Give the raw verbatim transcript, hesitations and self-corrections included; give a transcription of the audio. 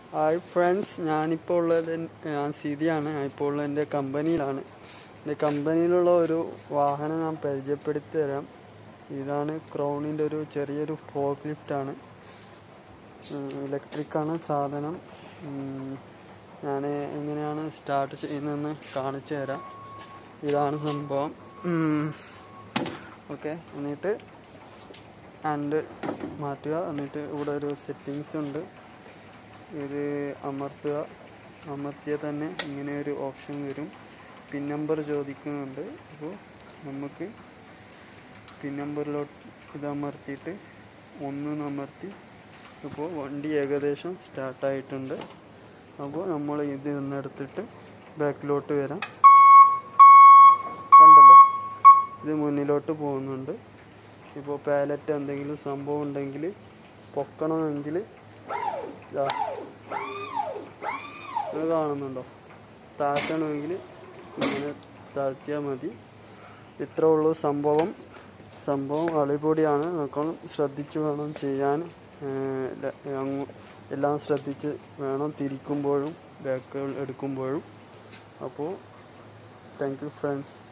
Hi friends, ഞാനിപ്പോൾ ഉള്ളത് ഞാൻ സിതിയാണ്. ഞാനിപ്പോൾ ഉള്ളത് എൻ്റെ കമ്പനിയിലാണ്. എൻ്റെ കമ്പനിയിലുള്ള ഒരു വാഹനം ഞാൻ പരിചയപ്പെടുത്തി തരാം. ഇതാണ് ക്രൗണിൻ്റെ ഒരു ചെറിയൊരു ഫോർക്ക് ലിഫ്റ്റാണ്. ഇലക്ട്രിക്കാണ് സാധനം. ഞാൻ എങ്ങനെയാണ് സ്റ്റാർട്ട് ചെയ്യുന്നതെന്ന് കാണിച്ചു തരാം. ഇതാണ് സംഭവം. ഓക്കെ, എന്നിട്ട് ഹാൻഡ് മാറ്റുക. എന്നിട്ട് ഇവിടെ ഒരു സെറ്റിങ്സ് ഉണ്ട്. ഇത് അമർത്തുക. അമർത്തിയാൽ തന്നെ ഇങ്ങനെ ഒരു ഓപ്ഷൻ വരും. പിൻ നമ്പർ ചോദിക്കുന്നുണ്ട്. അപ്പോൾ നമുക്ക് പിൻ നമ്പറിലോട്ട് ഇത് അമർത്തിയിട്ട് ഒന്ന് അമർത്തി. ഇപ്പോൾ വണ്ടി ഏകദേശം സ്റ്റാർട്ടായിട്ടുണ്ട്. അപ്പോൾ നമ്മൾ ഇത് ഒന്നെടുത്തിട്ട് ബാക്കിലോട്ട് വരാം. കണ്ടല്ലോ, ഇത് മുന്നിലോട്ട് പോകുന്നുണ്ട്. ഇപ്പോൾ പാലറ്റ് എന്തെങ്കിലും സംഭവം ഉണ്ടെങ്കിൽ പൊക്കണമെങ്കിൽ ഇത് കാണുന്നുണ്ടോ, താഴ്ത്തണമെങ്കിൽ ഇങ്ങനെ താഴ്ത്തിയാൽ മതി. ഇത്രേ ഉള്ളൂ സംഭവം. സംഭവം അടിപൊളിയാണ്. നോക്കണം, ശ്രദ്ധിച്ച് വേണം ചെയ്യാൻ. എല്ലാം ശ്രദ്ധിച്ച് വേണം തിരിക്കുമ്പോഴും ബാക്ക് എടുക്കുമ്പോഴും. അപ്പോൾ താങ്ക് യു ഫ്രണ്ട്സ്.